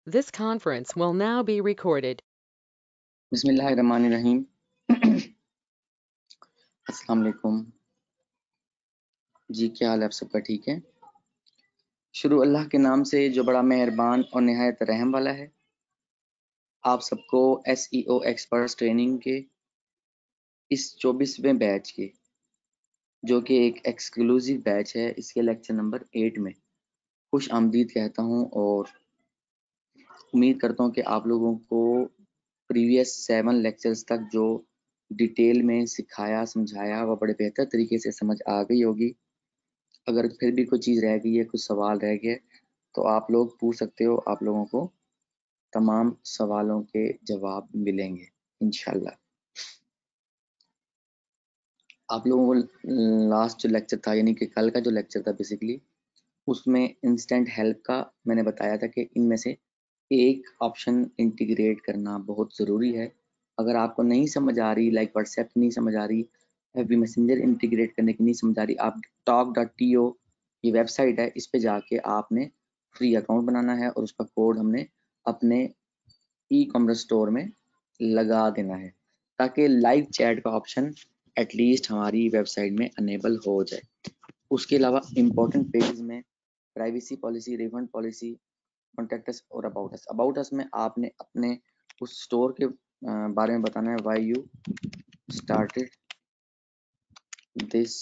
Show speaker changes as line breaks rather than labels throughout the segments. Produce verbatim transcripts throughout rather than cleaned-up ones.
This conference will now be recorded.
बिस्मिल्लाहिर्रहमानिर्रहीम। अस्सलाम वालेकुम जी, क्या हाल है आप सबका? ठीक है। शुरू अल्लाह के नाम से जो बड़ा मेहरबान और निहायत रहम वाला है। आप सबको S E O experts training के इस चौबीसवें बैच के, जो कि एक एक्सक्लूसिव बैच है, इसके लेक्चर नंबर एट में खुश आमदीद कहता हूँ और उम्मीद करता हूँ कि आप लोगों को प्रीवियस सेवन लेक्चर्स तक जो डिटेल में सिखाया समझाया वह बड़े बेहतर तरीके से समझ आ गई होगी। अगर फिर भी कोई चीज़ रह गई है, कुछ सवाल रह गया तो आप लोग पूछ सकते हो, आप लोगों को तमाम सवालों के जवाब मिलेंगे इंशाल्लाह। आप लोगों को लास्ट जो लेक्चर था, यानी कि कल का जो लेक्चर था बेसिकली, उसमें इंस्टेंट हेल्प का मैंने बताया था कि इनमें से एक ऑप्शन इंटीग्रेट करना बहुत ज़रूरी है। अगर आपको नहीं समझ आ रही, लाइक व्हाट्सएप नहीं समझ आ रही, एफबी मैसेंजर इंटीग्रेट करने की नहीं समझ आ रही, आप टॉक डॉट टी ओ ये वेबसाइट है, इस पे जाके आपने फ्री अकाउंट बनाना है और उसका कोड हमने अपने ई कॉमर्स स्टोर में लगा देना है, ताकि लाइव चैट का ऑप्शन एटलीस्ट हमारी वेबसाइट में अनेबल हो जाए। उसके अलावा इम्पोर्टेंट पेजेस में privacy policy, refund policy, contact us और अबाउट अस। अबाउट अस में आपने अपने उस स्टोर के बारे में बताना है, व्हाई यू स्टार्टेड दिस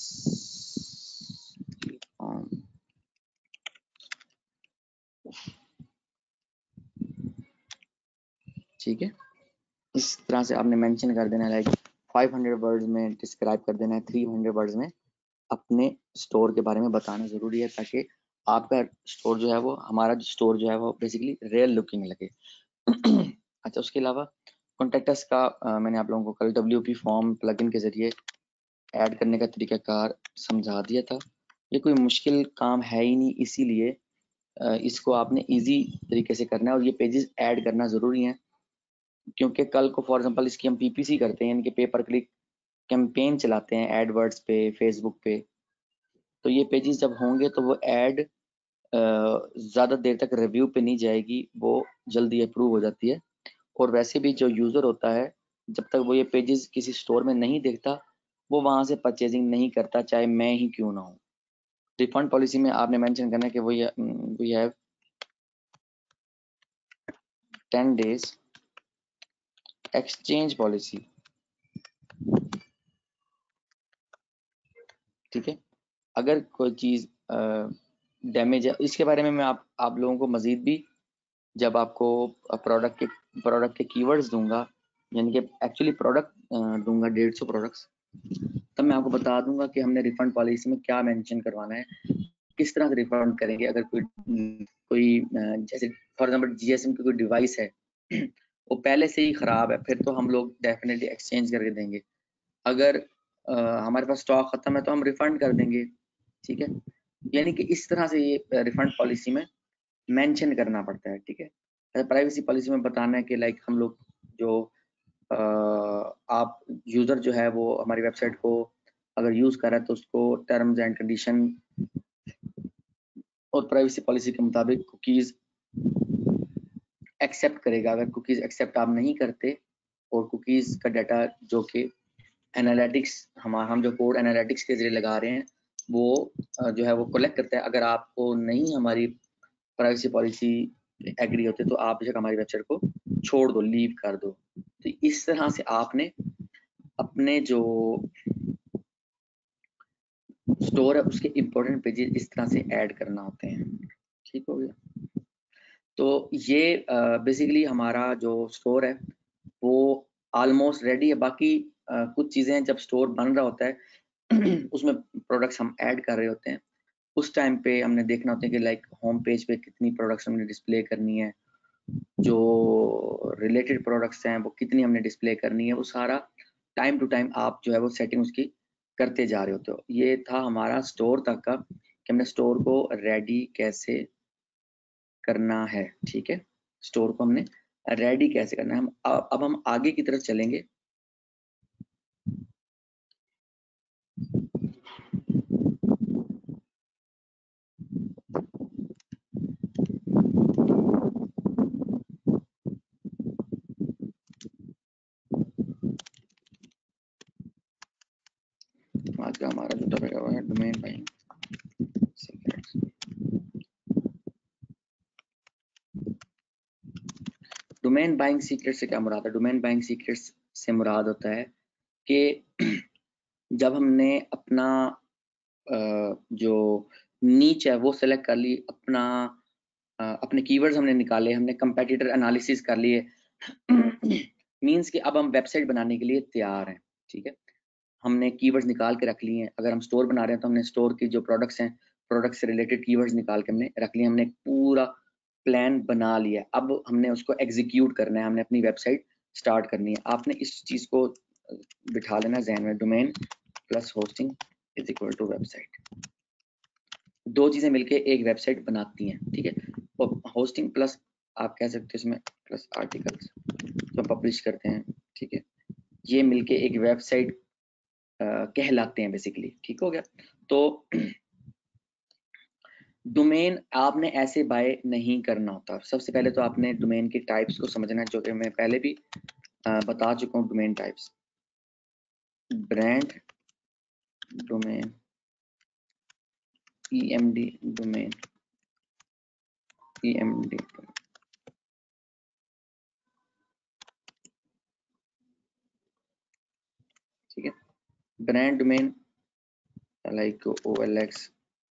ठीक है। इस तरह से आपने मेंशन कर देना है, लाइक फाइव हंड्रेड वर्ड्स में डिस्क्राइब कर देना है, थ्री हंड्रेड वर्ड्स में अपने स्टोर के बारे में बताना ज़रूरी है, ताकि आपका स्टोर जो है वो, हमारा स्टोर जो है वो बेसिकली रियल लुकिंग लगे। अच्छा, उसके अलावा कॉन्टैक्ट अस का आ, मैंने आप लोगों को कल डब्ल्यू पी फॉर्म प्लगइन के ज़रिए ऐड करने का तरीकाकार समझा दिया था। ये कोई मुश्किल काम है ही नहीं, इसीलिए इसको आपने इजी तरीके से करना है और ये पेजेस ऐड करना ज़रूरी है, क्योंकि कल को फॉर एग्जांपल इसकी हम पीपीसी करते हैं, यानी कि पेपर क्लिक कैंपेन चलाते हैं एडवर्ड्स पे, फेसबुक पे, तो ये पेजेस जब होंगे तो वो ऐड ज़्यादा देर तक रिव्यू पे नहीं जाएगी, वो जल्दी अप्रूव हो जाती है। और वैसे भी जो यूज़र होता है, जब तक वो ये पेजेस किसी स्टोर में नहीं देखता, वो वहाँ से परचेजिंग नहीं करता, चाहे मैं ही क्यों ना हूँ। रिफंड पॉलिसी में आपने मेंशन करना है कि we have ten days exchange policy, ठीक है। अगर कोई चीज़ डैमेज है, इसके बारे में मैं आप आप लोगों को मज़ीद भी जब आपको प्रोडक्ट के प्रोडक्ट के कीवर्ड्स दूंगा, यानी कि एक्चुअली प्रोडक्ट दूंगा डेढ़ सौ प्रोडक्ट्स, तब मैं आपको बता दूंगा कि हमने रिफंड पॉलिसी में क्या मेंशन करवाना है, किस तरह से रिफंड करेंगे। अगर कोई कोई जैसे फॉर एग्जांपल जीएसएम की कोई डिवाइस है वो पहले से ही ख़राब है, फिर तो हम लोग डेफिनेटली एक्सचेंज करके देंगे। अगर आ, हमारे पास स्टॉक ख़त्म है तो हम रिफंड कर देंगे, ठीक है। यानी कि इस तरह से ये रिफंड पॉलिसी में मेंशन करना पड़ता है, ठीक है। प्राइवेसी पॉलिसी में बताना है कि लाइक हम लोग जो आ, आप यूज़र जो है वो हमारी वेबसाइट को अगर यूज़ कर रहा है तो उसको टर्म्स एंड कंडीशन और प्राइवेसी पॉलिसी के मुताबिक कुकीज़ एक्सेप्ट करेगा। अगर कुकीज़ एक्सेप्ट आप नहीं करते और कुकीज़ का डाटा जो कि एनालिटिक्स हम हम जो कोड एनालिटिक्स के जरिए लगा रहे हैं वो जो है वो कलेक्ट करता है, अगर आपको नहीं हमारी प्राइवेसी पॉलिसी एग्री होते तो आप बेशक हमारी वेबसाइट को छोड़ दो, लीव कर दो। तो इस तरह से आपने अपने जो स्टोर है उसके इंपॉर्टेंट पेजेस इस तरह से ऐड करना होते हैं, ठीक हो गया। तो ये बेसिकली uh, हमारा जो स्टोर है वो ऑलमोस्ट रेडी है। बाकी uh, कुछ चीज़ें जब स्टोर बन रहा होता है उसमें प्रोडक्ट्स हम ऐड कर रहे होते हैं, उस टाइम पे हमने देखना होता है कि लाइक होम पेज पे कितनी प्रोडक्ट्स हमने डिस्प्ले करनी है, जो रिलेटेड प्रोडक्ट्स हैं वो कितनी हमने डिस्प्ले करनी है, वो सारा टाइम टू टाइम आप जो है वो सेटिंग उसकी करते जा रहे होते हो। ये था हमारा स्टोर तक का कि हमने स्टोर को रेडी कैसे करना है, ठीक है। स्टोर को हमने रेडी कैसे करना है। हम अब हम आगे की तरफ चलेंगे। तीसरा हमारा जो टॉपिक है domain buying secrets. Domain buying secret से क्या मुराद है? डोमेन बाइंग सीक्रेट्स से मुराद होता है कि जब हमने अपना जो नीच है वो सेलेक्ट कर ली, अपना अपने कीवर्ड्स हमने निकाले, हमने कंपेटिटर एनालिसिस कर लिए, मींस कि अब हम वेबसाइट बनाने के लिए तैयार हैं, ठीक है। हमने कीवर्ड्स निकाल के रख लिए हैं। अगर हम स्टोर बना रहे हैं तो हमने स्टोर की जो प्रोडक्ट्स हैं, प्रोडक्ट से रिलेटेड कीवर्ड्स निकाल के हमने रख लिए, हमने पूरा प्लान बना लिया। अब हमने उसको एग्जीक्यूट करना है, हमने अपनी वेबसाइट स्टार्ट करनी है। आपने इस चीज़ को बिठा लेना ज़हन में, domain plus hosting is equal to website. दो चीज़ें मिलके एक वेबसाइट बनाती हैं, ठीक है। और होस्टिंग प्लस आप कह सकते हो इसमें प्लस आर्टिकल्स जो पब्लिश करते हैं, ठीक है, ये मिलके एक वेबसाइट कहलाते हैं बेसिकली, ठीक हो गया। तो डोमेन आपने ऐसे बाय नहीं करना होता। सबसे पहले तो आपने डोमेन के टाइप्स को समझना है, जो कि मैं पहले भी आ, बता चुका हूँ। Domain types, brand domain, EMD domain, EMD ठीक है। ब्रांड डोमेन लाइक ओएलएक्स,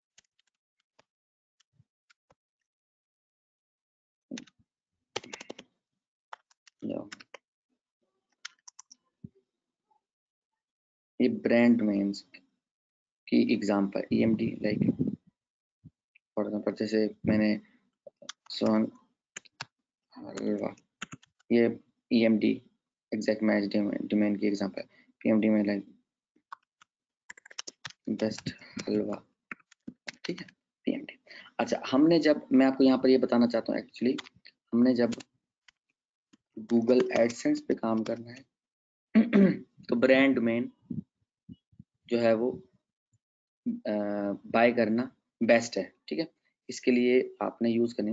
ये ब्रांड डोमेन्स की example. EMD like for example जैसे मैंने सोन हलवा, ये ईएमडी एग्जैक्ट मैच डोमेन की एग्जांपल। पीएमडी में लाइक बेस्ट हलवा, ठीक है, पीएमडी। अच्छा, हमने जब, मैं आपको यहाँ पर ये बताना चाहता हूँ, एक्चुअली हमने जब गूगल एडसेंस पे काम करना है तो ब्रांड डोमेन जो है वो बाय करना बेस्ट है, ठीक है। इसके लिए आपने यूज करनी,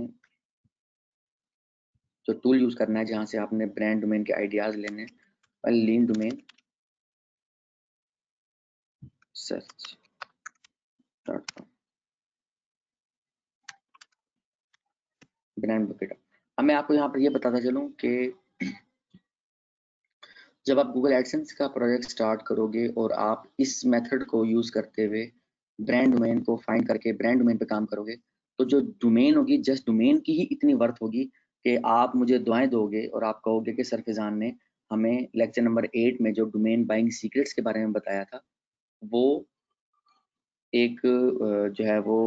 जो टूल यूज करना है जहां से आपने ब्रांड डोमेन के आइडियाज लेने हैं, lean domain search dot com, brand bucket. अब मैं आपको यहाँ पर ये बताता चलूँ कि जब आप गूगल एडसेंस का प्रोजेक्ट स्टार्ट करोगे और आप इस मेथड को यूज करते हुए ब्रांड डोमेन को फाइंड करके ब्रांड डोमेन पे काम करोगे, तो जो डोमेन होगी जस्ट डोमेन की ही इतनी वर्थ होगी कि आप मुझे दुआएं दोगे और आप कहोगे कि सर फैजान ने हमें लेक्चर नंबर एट में जो डोमेन बाइंग सीक्रेट्स के बारे में बताया था वो एक जो है वो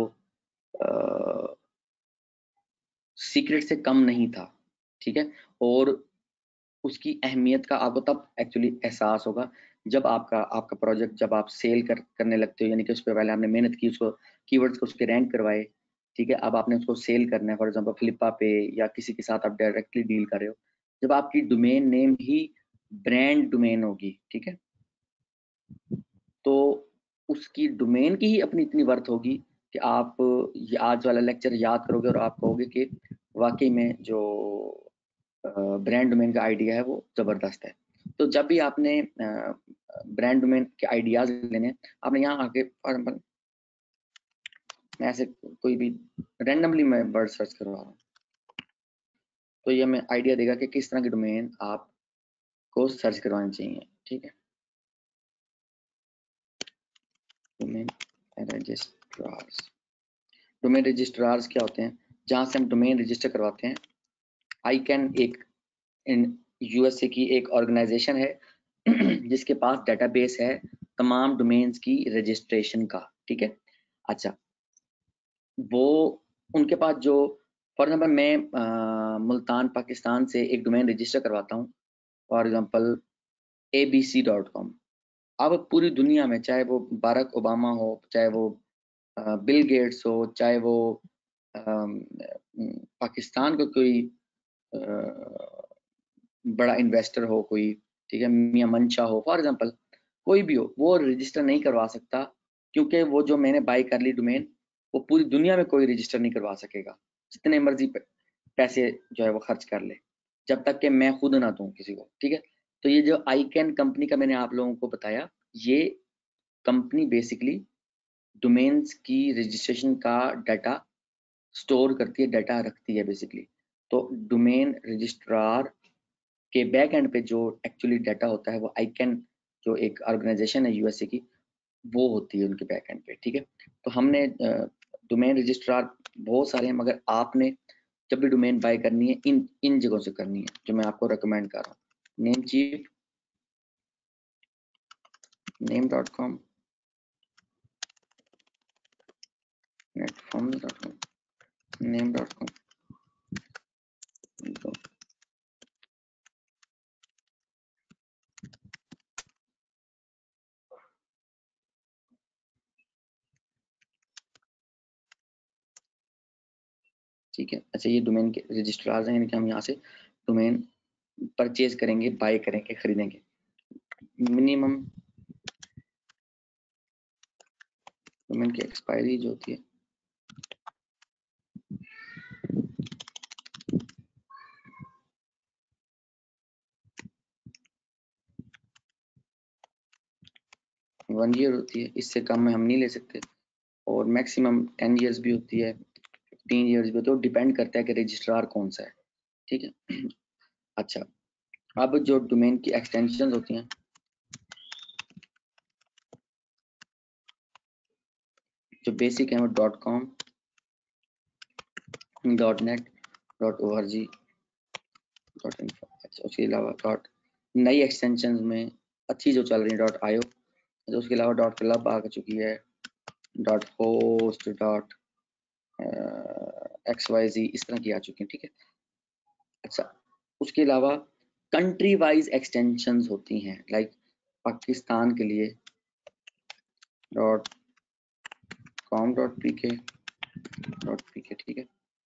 सीक्रेट से कम नहीं था, ठीक है। और उसकी अहमियत का आपको तब एक्चुअली एहसास होगा जब आपका आपका प्रोजेक्ट जब आप सेल कर करने लगते हो, यानी कि उस पर पहले आपने मेहनत की, उसको कीवर्ड्स को उसके रैंक करवाए, ठीक है। अब आपने उसको सेल करना है, फॉर एग्जांपल फ्लिपा पे या किसी के साथ आप डायरेक्टली डील कर रहे हो। जब आपकी डोमेन नेम ही ब्रांड डोमेन होगी, ठीक है, तो उसकी डोमेन की ही अपनी इतनी वर्थ होगी कि आप आज वाला लेक्चर याद करोगे और आप कहोगे कि वाकई में जो ब्रांड डोमेन का आइडिया है वो जबरदस्त है। तो जब भी आपने ब्रांड डोमेन के आइडियाज लेने, आपने यहाँ आके फॉर एग्जाम्पल मैं ऐसे कोई भी रैंडमली मैं वर्ड सर्च करवा रहा हूँ, तो ये हमें आइडिया देगा कि किस तरह की डोमेन आपको सर्च करवानी चाहिए, ठीक है। डोमेन रजिस्ट्रार्स, डोमेन रजिस्ट्रार्स क्या होते हैं? जहाँ से हम डोमेन रजिस्टर करवाते हैं। आई कैन एक इन यूएसए की एक ऑर्गेनाइजेशन है जिसके पास डेटाबेस है तमाम डोमेन्स की रजिस्ट्रेशन का, ठीक है। अच्छा, वो उनके पास जो फॉर एग्जांपल मैं आ, मुल्तान पाकिस्तान से एक डोमेन रजिस्टर करवाता हूँ, for example A B C dot com. अब पूरी दुनिया में, चाहे वो बारक ओबामा हो, चाहे वो बिल गेट्स हो, चाहे वो आ, पाकिस्तान का कोई बड़ा इन्वेस्टर हो कोई, ठीक है, मियां मंशा हो फॉर एग्जांपल, कोई भी हो, वो रजिस्टर नहीं करवा सकता, क्योंकि वो जो मैंने बाई कर ली डोमेन, वो पूरी दुनिया में कोई रजिस्टर नहीं करवा सकेगा, जितने मर्जी पैसे जो है वो खर्च कर ले, जब तक कि मैं खुद ना दूं किसी को, ठीक है। तो ये जो आई कैन कंपनी का मैंने आप लोगों को बताया, ये कंपनी बेसिकली डोमेन्स की रजिस्ट्रेशन का डाटा स्टोर करती है, डाटा रखती है बेसिकली। तो डोमेन रजिस्ट्रार के बैक एंड पे जो एक्चुअली डाटा होता है वो आईकैन जो एक ऑर्गेनाइजेशन है यूएसए की, वो होती है उनके बैक एंड पे, ठीक है। तो हमने डोमेन रजिस्ट्रार बहुत सारे हैं, मगर आपने जब भी डोमेन बाय करनी है इन इन जगहों से करनी है जो मैं आपको रिकमेंड कर रहा हूँ। Namecheap, name dot com, netform dot com, name dot com, ठीक है। अच्छा, ये डोमेन के रजिस्ट्रार्स हैं, यानी कि हम यहाँ से डोमेन परचेज करेंगे, बाय करेंगे, खरीदेंगे। मिनिमम डोमेन की एक्सपायरी जो होती है वन ईयर होती है, इससे कम में हम नहीं ले सकते, और मैक्सिमम टेन ईयर्स भी होती है, फिफ्टीन ईयर्स भी होती है, डिपेंड करता है कि रजिस्ट्रार कौन सा है, ठीक है। अच्छा, अब जो डोमेन की एक्सटेंशन होती हैं, जो बेसिक है वो dot com, dot net, dot O R G, dot info. अच्छा, उसके अलावा डॉट नई एक्सटेंशन में अच्छी जो चल रही है डॉट आयो, तो उसके अलावा डॉट क्लब आ चुकी है, dot host, dot X Y Z, इस तरह की आ चुकी है, ठीक है। अच्छा, उसके अलावा कंट्री वाइज एक्सटेंशंस होती हैं, लाइक पाकिस्तान के लिए dot com dot P K dot P K, ठीक है।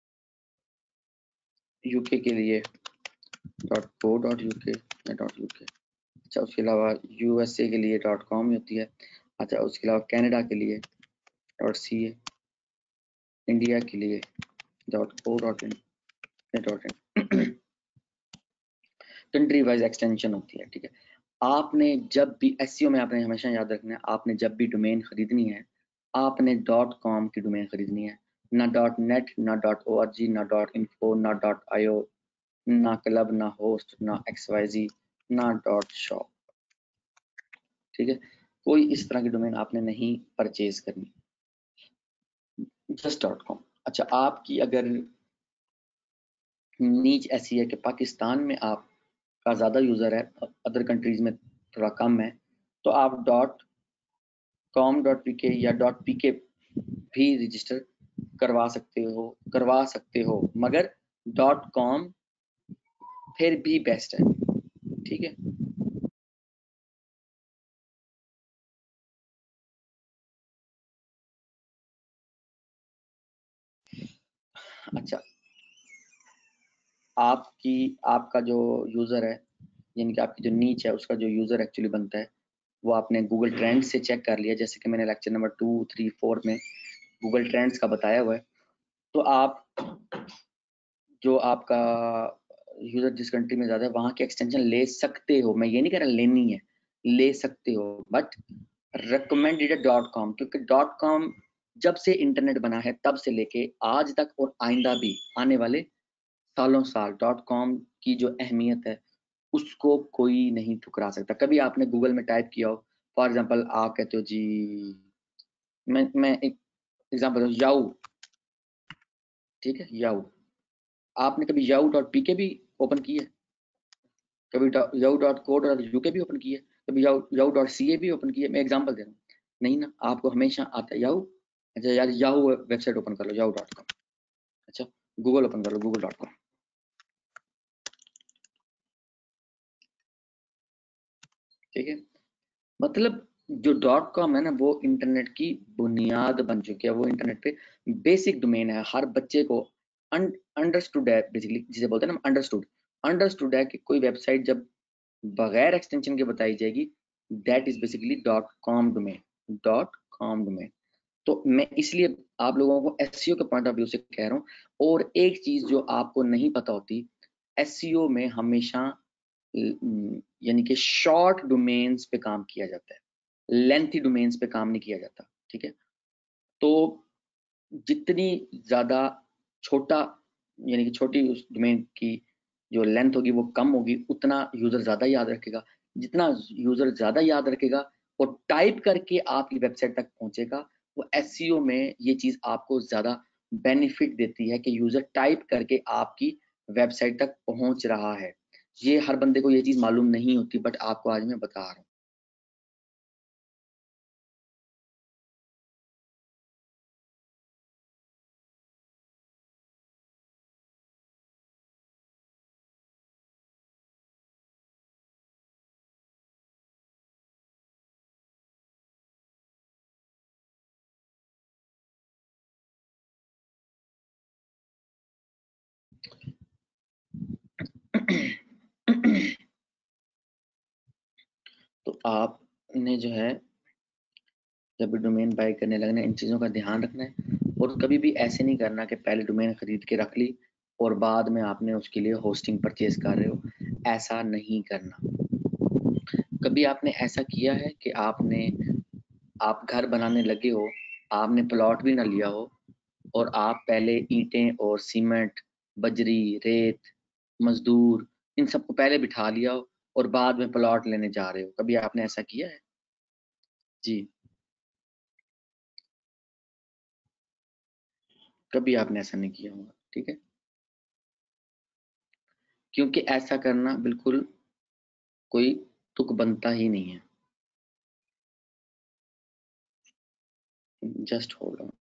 यूके के लिए डॉट को डॉट यूके या डॉट यूके। अच्छा, उसके अलावा यूएसए के लिए डॉट कॉम होती है। अच्छा, उसके अलावा कनाडा के लिए डॉट सी ए, इंडिया के लिए dot O dot in dot in, country wise extension होती है, ठीक है। आपने जब भी एसईओ में आपने हमेशा याद रखना है, आपने जब भी डोमेन खरीदनी है, आपने डॉट कॉम की डोमेन खरीदनी है, ना डॉट नेट, ना डॉट ओ आर जी, ना डॉट इन्फो, ना डॉट आईओ, ना क्लब, ना होस्ट, ना एक्स वाई जी, ना डॉट शॉप, ठीक है। कोई इस तरह की डोमेन आपने नहीं परचेज करनी, जस्ट डॉट कॉम। अच्छा, आपकी अगर नीच ऐसी है कि पाकिस्तान में आपका ज़्यादा यूज़र है, अदर कंट्रीज में थोड़ा कम है, तो आप डॉट कॉम डॉट पी के या डॉट पी के भी रजिस्टर करवा सकते हो करवा सकते हो मगर डॉट कॉम फिर भी बेस्ट है, ठीक है। अच्छा, आपकी आपका जो यूज़र है, यानी कि आपकी जो नीच है, उसका जो यूज़र एक्चुअली बनता है, वो आपने गूगल ट्रेंड से चेक कर लिया, जैसे कि मैंने lecture number two three four में गूगल ट्रेंड्स का बताया हुआ है। तो आप जो आपका यूज़र जिस कंट्री में ज़्यादा है वहाँ की एक्सटेंशन ले सकते हो, मैं ये नहीं कह रहा लेनी है, ले सकते हो, बट रिकमेंडेड डॉट कॉम, क्योंकि डॉट कॉम जब से इंटरनेट बना है तब से लेके आज तक और आइंदा भी आने वाले सालों साल डॉट कॉम की जो अहमियत है उसको कोई नहीं ठुकरा सकता। कभी आपने गूगल में टाइप किया हो, फॉर एग्जांपल आप कहते हो जी, मैं मैं एक एग्जांपल याहू, ठीक है, याहू, आपने कभी याहू डॉट पी के भी ओपन की है, कभी Yahoo dot co dot UK भी ओपन की है, कभी याहू डॉट सी ए भी ओपन की है, मैं एग्जांपल दे रहा हूँ, नहीं ना, आपको हमेशा आता है याहू। अच्छा यार, याहू वेबसाइट ओपन कर लो, याहू डॉट कॉम। अच्छा, गूगल ओपन कर लो, गूगल डॉट कॉम, ठीक है। मतलब जो डॉट कॉम है ना, वो इंटरनेट की बुनियाद बन चुकी है, वो इंटरनेट पे बेसिक डोमेन है, हर बच्चे को अंडरस्टूड है बेसिकली, जिसे बोलते हैं ना अंडरस्टूड, अंडरस्टूड है कि कोई वेबसाइट जब बगैर एक्सटेंशन के बताई जाएगी, that is basically dot com domain, dot com domain. तो मैं इसलिए आप लोगों को एसईओ के पॉइंट ऑफ व्यू से कह रहा हूँ। और एक चीज जो आपको नहीं पता होती, एसईओ में हमेशा यानी कि शॉर्ट डोमेन्स पे काम किया जाता है, लेंथी डोमेन्स पे काम नहीं किया जाता, ठीक है। तो जितनी ज़्यादा छोटा यानी कि छोटी उस डोमेन की जो लेंथ होगी वो कम होगी, उतना यूज़र ज़्यादा याद रखेगा। जितना यूज़र ज़्यादा याद रखेगा और टाइप करके आपकी वेबसाइट तक पहुँचेगा, वो एसईओ में ये चीज़ आपको ज़्यादा बेनिफिट देती है कि यूज़र टाइप करके आपकी वेबसाइट तक पहुँच रहा है। ये हर बंदे को ये चीज़ मालूम नहीं होती, बट आपको आज मैं बता रहा हूँ। तो आपने जो है जब भी डोमेन बाय करने लगना है, इन चीज़ों का ध्यान रखना है और कभी भी ऐसे नहीं करना कि पहले डोमेन खरीद के रख ली और बाद में आपने उसके लिए होस्टिंग परचेज कर रहे हो, ऐसा नहीं करना। कभी आपने ऐसा किया है कि आपने आप घर बनाने लगे हो, आपने प्लॉट भी ना लिया हो और आप पहले ईंटें और सीमेंट, बजरी, रेत, मजदूर इन सबको पहले बिठा लिया हो और बाद में प्लॉट लेने जा रहे हो, कभी आपने ऐसा किया है? जी, कभी आपने ऐसा नहीं किया होगा, ठीक है? क्योंकि ऐसा करना बिल्कुल कोई तुक बनता ही नहीं है। Just hold on.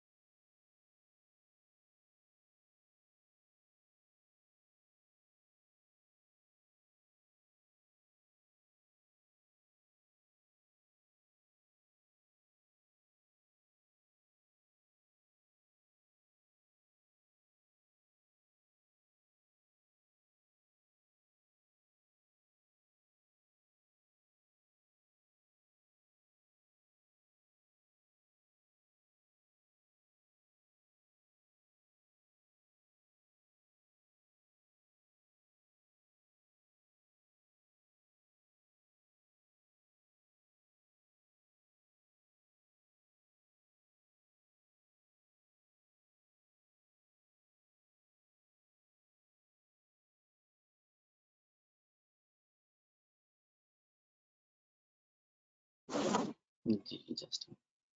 जी, जस्ट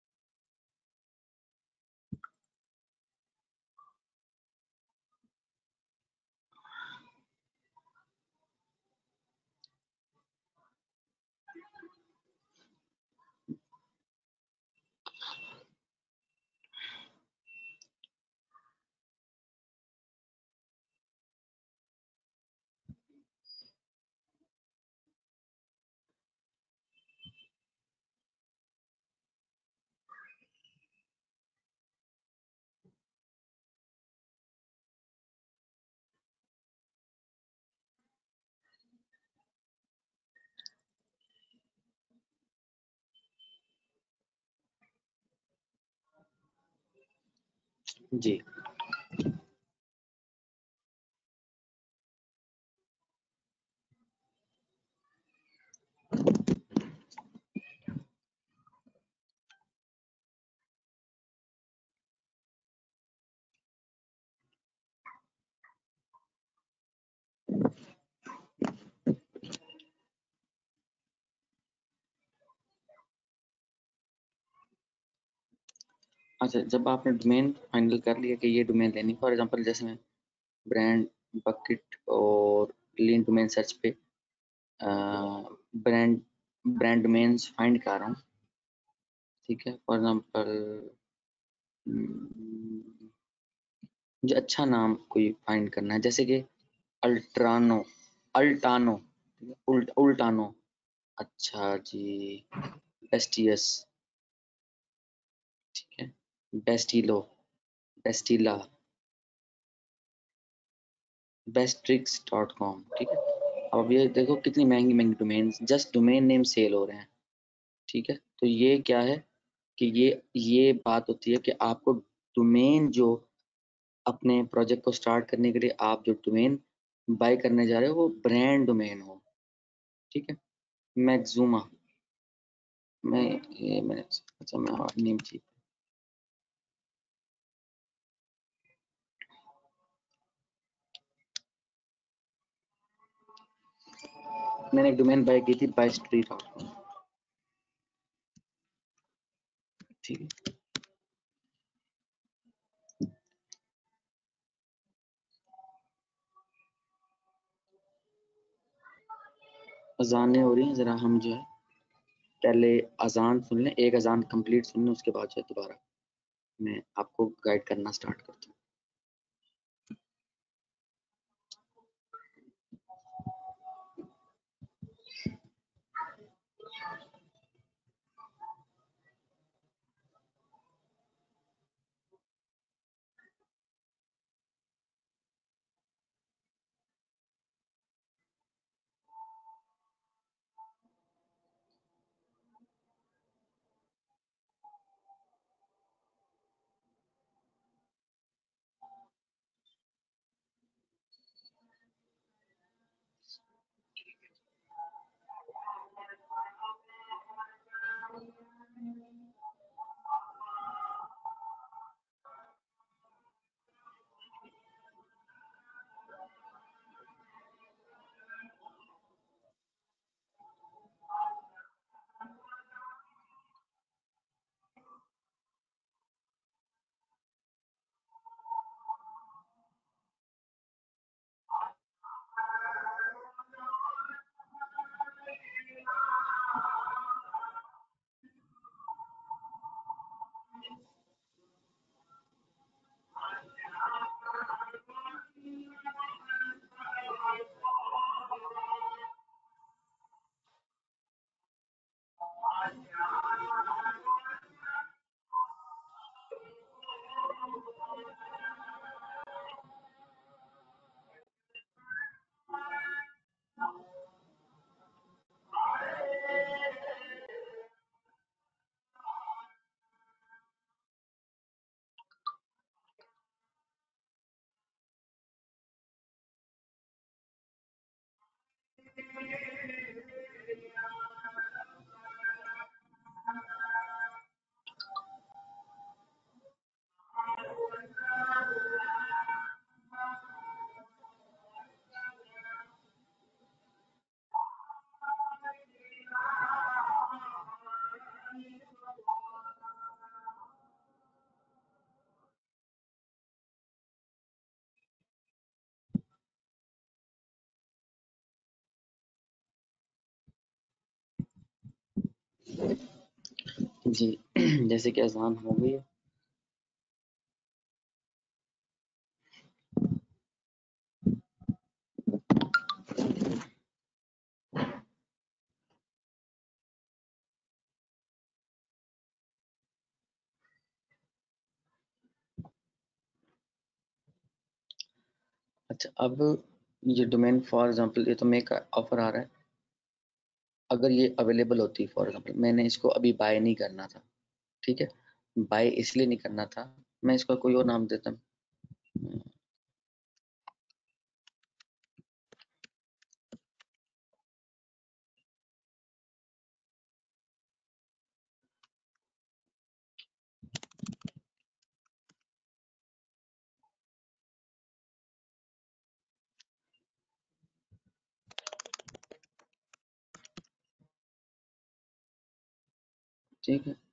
जी। अच्छा, जब आपने डोमेन फाइनल कर लिया कि ये डोमेन लेनी, फॉर एग्जांपल जैसे मैं ब्रांड बकेट और लीन डोमेन सर्च पे ब्रांड ब्रांड डोमेन्स फाइंड कर रहा हूँ, ठीक है। फॉर एग्जांपल मुझे अच्छा नाम कोई फाइंड करना है, जैसे कि अल्ट्रानो अल्टानो ठीक है, उल्ट उल्टानो। अच्छा जी, बेस्टियस, ठीक है, बेस्टिलो, बेस्टिला, बेस्ट्रिक्स डॉट कॉम, ठीक है। अब ये देखो कितनी महंगी महंगी domain, just domain name sale हो रहे हैं, ठीक है। तो ये क्या है कि ये ये बात होती है कि आपको डोमेन जो अपने प्रोजेक्ट को स्टार्ट करने के लिए आप जो डोमेन बाय करने जा रहे हो वो ब्रांड डोमेन हो, ठीक है। मैक्सुमा, मैं ये मैंने अच्छा मैं नेम चाहिए। मैंने एक डोमेन बाय की थी बाय स्ट्रीट डॉट कॉम, ठीक है। अजानें हो रही हैं, जरा हम जो है पहले अजान सुन लें, एक अजान कंप्लीट सुन लें, उसके बाद जो है दोबारा मैं आपको गाइड करना स्टार्ट करता हूँ। जी जैसे कि अजान हो गई है, अच्छा अब ये डोमेन फॉर एग्जांपल ये तो मेरे का ऑफर आ रहा है, अगर ये अवेलेबल होती फॉर एग्जांपल, मैंने इसको अभी बाय नहीं करना था, ठीक है, बाय इसलिए नहीं करना था, मैं इसको कोई और नाम देता हूँ, ठीक है।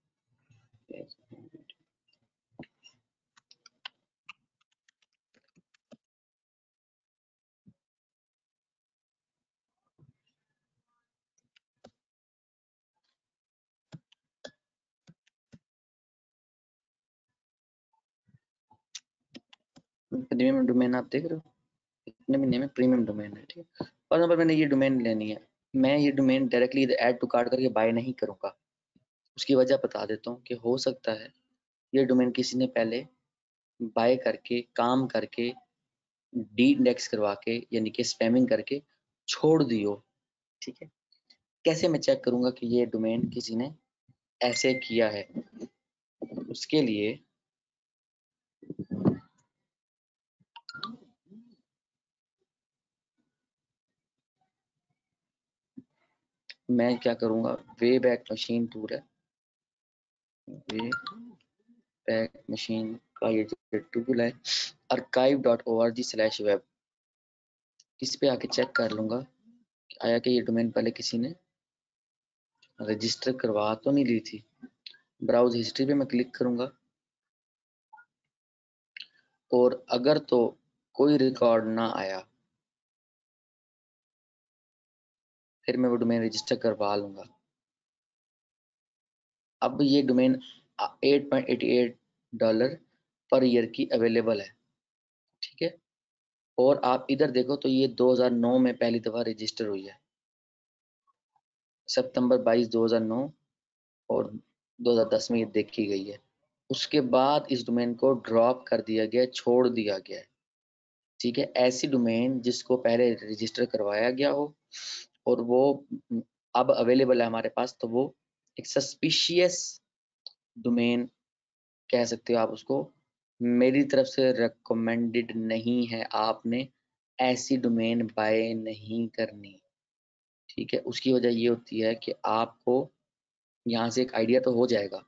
प्रीमियम डोमेन आप देख रहे हो, इतने महीने में प्रीमियम डोमेन है, ठीक है। फॉर एग्जांपल मैंने ये डोमेन लेनी है, मैं ये domain directly add to cart करके बाय नहीं करूंगा, उसकी वजह बता देता हूँ कि हो सकता है ये डोमेन किसी ने पहले बाय करके काम करके डी इंडेक्स करवा के यानी कि स्पैमिंग करके छोड़ दियो, ठीक है। कैसे मैं चेक करूंगा कि ये डोमेन किसी ने ऐसे किया है, उसके लिए मैं क्या करूँगा, वे बैक मशीन टूल है, वे बैक मशीन का ये जो टूल है archive dot O R G slash web, इस पे आके चेक कर लूँगा आया कि ये डोमेन पहले किसी ने रजिस्टर करवा तो नहीं ली थी। ब्राउज हिस्ट्री पे मैं क्लिक करूँगा और अगर तो कोई रिकॉर्ड ना आया फिर मैं वो डोमेन रजिस्टर करवा लूँगा। अब ये domain eight point eighty eight dollar per year की अवेलेबल है, ठीक है। और आप इधर देखो तो ये दो हज़ार नौ में पहली दफ़ा रजिस्टर हुई है, सितंबर बाईस दो हज़ार नौ, और दो हज़ार दस में ये देखी गई है। उसके बाद इस डोमेन को ड्रॉप कर दिया गया, छोड़ दिया गया है, ठीक है। ऐसी डोमेन जिसको पहले रजिस्टर करवाया गया हो और वो अब अवेलेबल है हमारे पास, तो वो एक सस्पिशियस डोमेन कह सकते हो आप उसको। मेरी तरफ से रिकमेंडेड नहीं है, आपने ऐसी डोमेन बाय नहीं करनी, ठीक है। उसकी वजह ये होती है कि आपको यहाँ से एक आइडिया तो हो जाएगा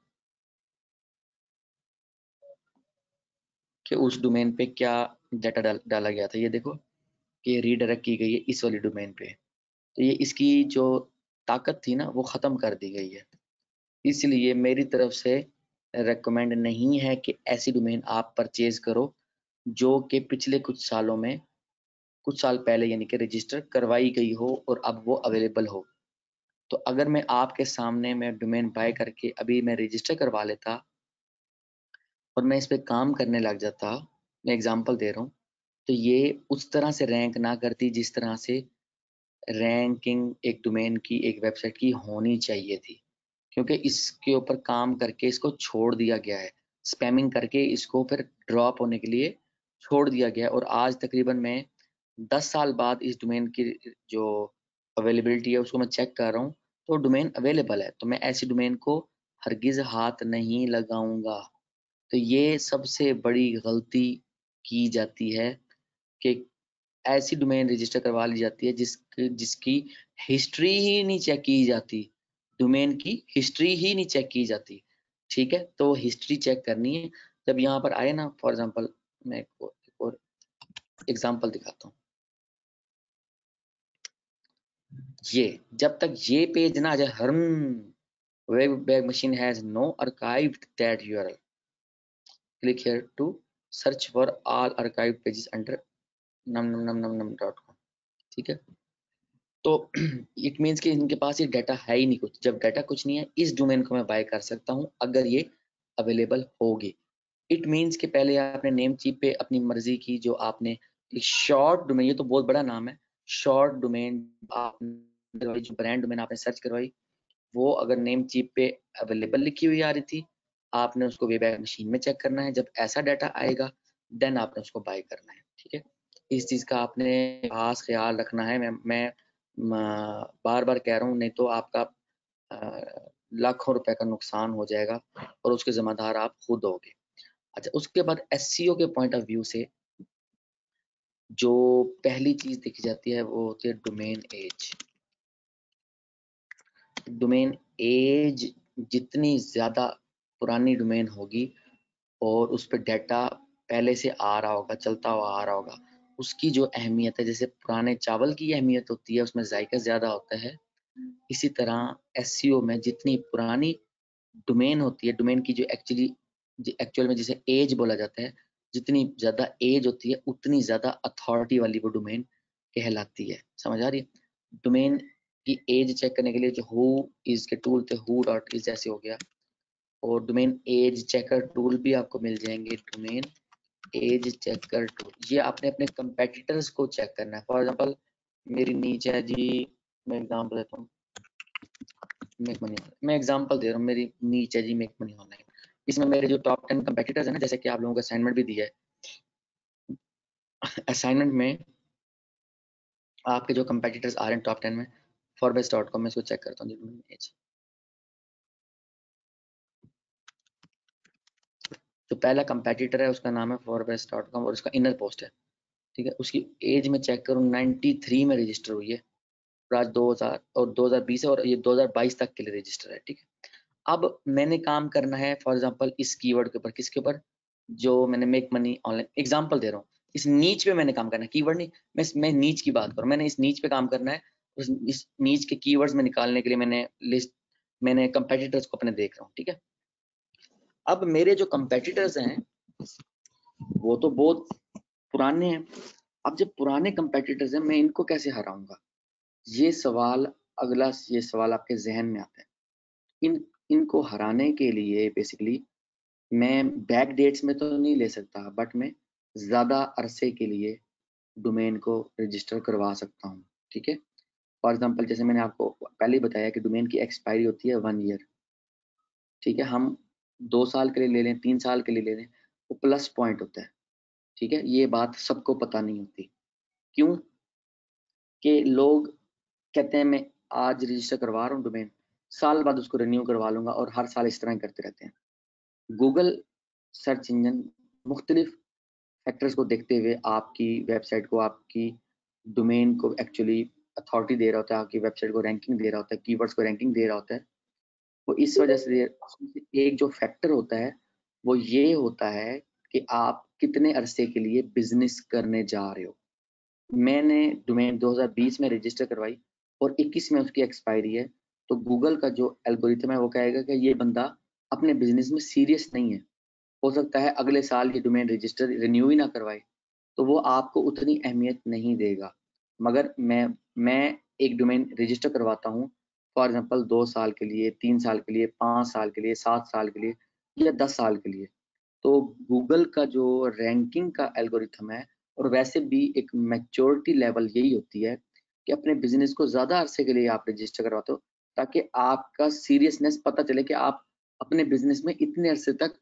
कि उस डोमेन पे क्या डाटा डाल, डाला गया था। ये देखो कि रीडायरेक्ट की गई है इस वाली डोमेन पे, तो ये इसकी जो ताकत थी ना वो ख़त्म कर दी गई है। इसलिए मेरी तरफ से रेकमेंड नहीं है कि ऐसी डोमेन आप परचेज करो जो कि पिछले कुछ सालों में, कुछ साल पहले यानी कि रजिस्टर करवाई गई हो और अब वो अवेलेबल हो। तो अगर मैं आपके सामने मैं डोमेन बाय करके अभी मैं रजिस्टर करवा लेता और मैं इस पे काम करने लग जाता, मैं एग्जांपल दे रहा हूँ, तो ये उस तरह से रैंक ना करती जिस तरह से रैंकिंग एक डोमेन की, एक वेबसाइट की होनी चाहिए थी, क्योंकि इसके ऊपर काम करके इसको छोड़ दिया गया है, स्पैमिंग करके इसको फिर ड्रॉप होने के लिए छोड़ दिया गया है। और आज तकरीबन मैं दस साल बाद इस डोमेन की जो अवेलेबिलिटी है उसको मैं चेक कर रहा हूँ, तो डोमेन अवेलेबल है, तो मैं ऐसी डोमेन को हरगिज़ हाथ नहीं लगाऊंगा। तो ये सबसे बड़ी गलती की जाती है कि ऐसी डोमेन रजिस्टर करवा ली जाती है जिस जिसकी हिस्ट्री ही नहीं चेक की जाती, डोमेन की हिस्ट्री ही नहीं चेक की जाती, ठीक है। तो हिस्ट्री चेक करनी है। जब यहाँ पर आए ना, फॉर एग्जांपल मैं एक और, एक और एग्जांपल दिखाता हूँ। ये जब तक ये पेज ना आ जाए, हर Wayback machine has no archived that U R L, click here to search for all archived pages under num num num num num dot com, ठीक है। तो इट मीन्स कि इनके पास ये डाटा है ही नहीं कुछ। जब डाटा कुछ नहीं है, इस डोमेन को मैं बाय कर सकता हूँ अगर ये अवेलेबल होगी। इट मीन्स कि पहले आपने नेम चीप पे अपनी मर्जी की, जो आपने एक शॉर्ट डोमेन, ये तो बहुत बड़ा नाम है, शॉर्ट डोमेन आपने जो ब्रांड डोमेन आपने सर्च करवाई, वो अगर नेम चीप पे अवेलेबल लिखी हुई आ रही थी, आपने उसको वे बैक मशीन में चेक करना है। जब ऐसा डाटा आएगा देन आपने उसको बाय करना है, ठीक है। इस चीज़ का आपने खास ख्याल रखना है। मैं मैं बार बार कह रहा हूँ, नहीं तो आपका अ, लाखों रुपए का नुकसान हो जाएगा और उसके जिम्मेदार आप खुद होगे। अच्छा, उसके बाद एसईओ के पॉइंट ऑफ व्यू से जो पहली चीज देखी जाती है वो होती है डोमेन एज। डोमेन एज जितनी ज्यादा पुरानी डोमेन होगी और उस पर डाटा पहले से आ रहा होगा, चलता हुआ आ रहा होगा, उसकी जो अहमियत है, जैसे पुराने चावल की अहमियत होती है, उसमें जायका ज्यादा होता है, इसी तरह एसईओ में जितनी पुरानी डोमेन होती है, डोमेन की जो एक्चुअली एक्चुअल में जिसे एज बोला जाता है, जितनी ज्यादा एज होती है उतनी ज्यादा अथॉरिटी वाली वो डोमेन कहलाती है। समझ आ रही है? डोमेन की एज चेक करने के लिए जो हु इज के टूल थे, हु डॉट इज जैसे हो गया, और डोमेन एज चेकर टूल भी आपको मिल जाएंगे। डोमेन एज चेकर टूल, ये आपने अपने कंपेटिटर्स को चेक करना है। फॉर एग्जांपल मेरी नीचे है जी, मैं एग्जांपल देता हूँ, मेक मनी, मैं एग्जांपल दे रहा हूँ, मेरी नीचे है जी मेक मनी ऑनलाइन, इसमें मेरे जो टॉप टेन कंपेटिटर्स है ना, जैसे कि आप लोगों को असाइनमेंट भी दिया है, असाइनमेंट में आपके जो कंपेटिटर्स आ रहे हैं टॉप टेन में, फॉरबेस डॉट कॉम में इसको चेक करता हूँ। जो पहला कंपेटिटर है उसका नाम है फॉरबेस डॉट कॉम और उसका इनर पोस्ट है, ठीक है। उसकी एज में चेक करूँ, नाइन्टी थ्री में रजिस्टर हुई है, राज दो हज़ार और दो हज़ार बीस है और ये दो हज़ार बाईस तक के लिए रजिस्टर है, ठीक है। अब मैंने काम करना है फॉर एग्जांपल इस कीवर्ड के ऊपर, किसके ऊपर, जो मैंने मेक मनी ऑनलाइन एग्जांपल दे रहा हूँ, इस नीच पे मैंने काम करना है, कीवर्ड नहीं, मैं मैं नीच की बात करूँ, मैंने इस नीच पे काम करना है। उस इस नीच के कीवर्ड्स में निकालने के लिए मैंने लिस्ट, मैंने कंपेटिटर्स को अपने देख रहा हूँ, ठीक है। अब मेरे जो कंपेटिटर्स हैं वो तो बहुत पुराने हैं। अब जब पुराने कंपेटिटर्स हैं, मैं इनको कैसे हराऊंगा, ये सवाल, अगला ये सवाल आपके जहन में आता है। इन इनको हराने के लिए बेसिकली मैं बैक डेट्स में तो नहीं ले सकता, बट मैं ज़्यादा अरसे के लिए डोमेन को रजिस्टर करवा सकता हूँ, ठीक है। फॉर एग्जांपल जैसे मैंने आपको पहले ही बताया कि डोमेन की एक्सपायरी होती है वन ईयर, ठीक है। हम दो साल के लिए ले लें, तीन साल के लिए ले लें, वो प्लस पॉइंट होता है, ठीक है। ये बात सबको पता नहीं होती, क्यों कि लोग कहते हैं मैं आज रजिस्टर करवा रहा हूँ डोमेन, साल बाद उसको रिन्यू करवा लूंगा, और हर साल इस तरह ही करते रहते हैं। गूगल सर्च इंजन मुख्तलिफ फैक्टर्स को देखते हुए आपकी वेबसाइट को, आपकी डोमेन को एक्चुअली अथॉरिटी दे रहा होता है, आपकी वेबसाइट को रैंकिंग दे रहा होता है, कीवर्ड्स को रैंकिंग दे रहा होता है। वो इस वजह से एक जो फैक्टर होता है वो ये होता है कि आप कितने अरसे के लिए बिजनेस करने जा रहे हो। मैंने डोमेन दो हज़ार बीस में रजिस्टर करवाई और इक्कीस में उसकी एक्सपायरी है, तो गूगल का जो एल्गोरिथम है वो कहेगा कि ये बंदा अपने बिजनेस में सीरियस नहीं है, हो सकता है अगले साल ये डोमेन रजिस्टर रिन्यू ही ना करवाए, तो वो आपको उतनी अहमियत नहीं देगा। मगर मैं मैं एक डोमेन रजिस्टर करवाता हूँ फॉर एग्जांपल दो साल के लिए, तीन साल के लिए, पाँच साल के लिए, सात साल के लिए या दस साल के लिए, तो गूगल का जो रैंकिंग का एल्गोरिथम है, और वैसे भी एक मैच्योरिटी लेवल यही होती है कि अपने बिजनेस को ज़्यादा अरसे के लिए आप रजिस्टर करवाते हो, ताकि आपका सीरियसनेस पता चले कि आप अपने बिजनेस में इतने अरसे तक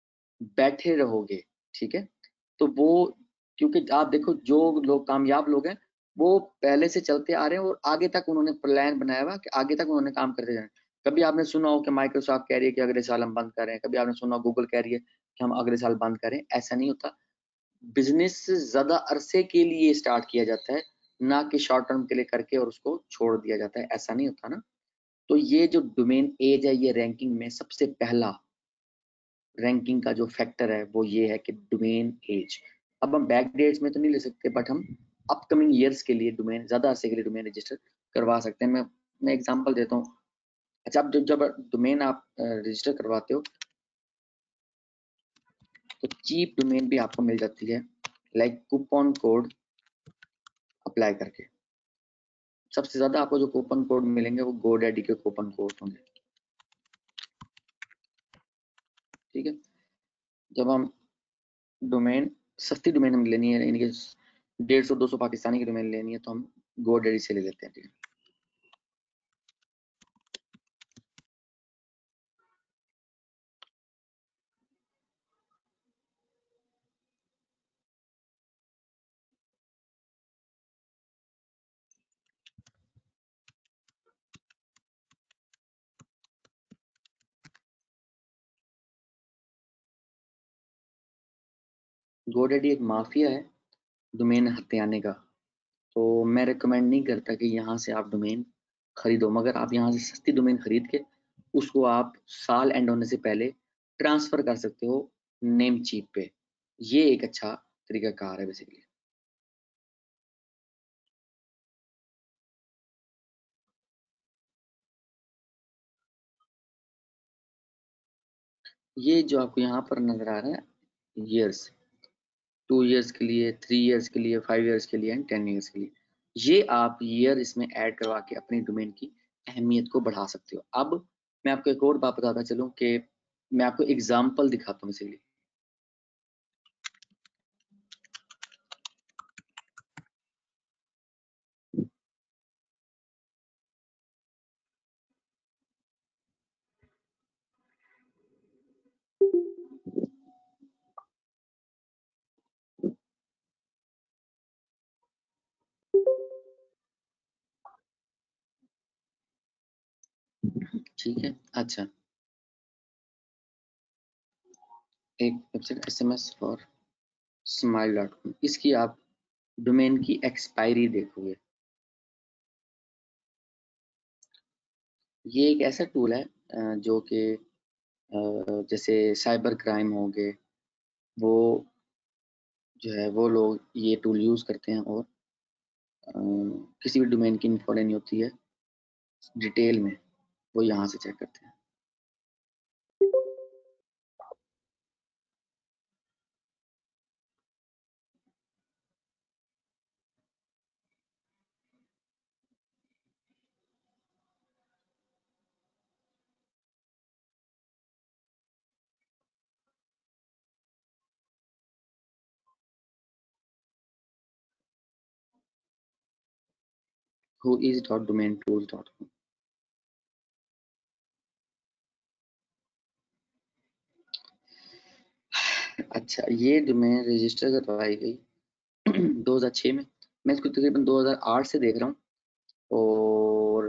बैठे रहोगे, ठीक है। तो वो, क्योंकि आप देखो जो लोग कामयाब लोग हैं वो पहले से चलते आ रहे हैं और आगे तक उन्होंने प्लान बनाया हुआ कि आगे तक उन्होंने काम करते जाना। कभी आपने सुना हो कि माइक्रोसॉफ्ट कह रही है कि अगले साल हम बंद कर रहे हैं, कभी आपने सुना हो गूगल कह रही है कि हम अगले साल बंद करें, ऐसा नहीं होता। बिजनेस ज्यादा अरसे के लिए स्टार्ट किया जाता है, ना कि शॉर्ट टर्म के लिए करके और उसको छोड़ दिया जाता है, ऐसा नहीं होता ना। तो ये जो डोमेन एज है, ये रैंकिंग में सबसे पहला रैंकिंग का जो फैक्टर है वो ये है कि डोमेन एज। अब हम बैक डेट्स में तो नहीं ले सकते, बट हम अपकमिंग ईयर्स के लिए डोमेन, ज्यादा अरसे के लिए डोमेन रजिस्टर करवा सकते हैं। मैं मैं एग्जांपल देता हूँ। अच्छा, अब जब डोमेन आप रजिस्टर करवाते हो तो चीप डोमेन भी आपको मिल जाती है, लाइक कूपन कोड अप्लाई करके। सबसे ज्यादा आपको जो कूपन कोड मिलेंगे वो गोडैडी के कूपन कोड होंगे, ठीक है। जब हम डोमेन, सस्ती डोमेन हम लेनी है, यानी कि डेढ़ सौ दो सौ पाकिस्तानी की डोमेन लेनी है, तो हम गोडैडी से ले लेते हैं, ठीक है। गोडैडी एक माफिया है डोमेन हथियाने का, तो मैं रिकमेंड नहीं करता कि यहाँ से आप डोमेन खरीदो। मगर आप यहाँ से सस्ती डोमेन खरीद के उसको आप साल एंड होने से पहले ट्रांसफर कर सकते हो नेम चीप पे। ये एक अच्छा तरीका कार है बेसिकली। ये जो आपको यहाँ पर नजर आ रहा है, ईयर्स, टू ईयर्स के लिए, थ्री ईयर्स के लिए, फाइव ईयर्स के लिए एंड टेन ईयर्स के लिए, ये आप ईयर इसमें ऐड करवा के अपनी डोमेन की अहमियत को बढ़ा सकते हो। अब मैं आपको एक और बात बताता चलूँ कि मैं आपको एग्जाम्पल दिखाता हूँ इसीलिए। ठीक है, अच्छा, एक website S M S for smile dot com, इसकी आप डोमेन की एक्सपायरी देखोगे, ये एक ऐसा टूल है जो कि जैसे साइबर क्राइम हो गए, वो जो है वो लोग ये टूल यूज़ करते हैं और किसी भी डोमेन की इन्फो लेनी होती है डिटेल में, वो यहाँ से चेक करते हैं। whois dot domain tools dot com। अच्छा, ये डोमेन रजिस्टर करवाई गई दो हज़ार छह में। मैं इसको तकरीबन दो हज़ार आठ से देख रहा हूँ और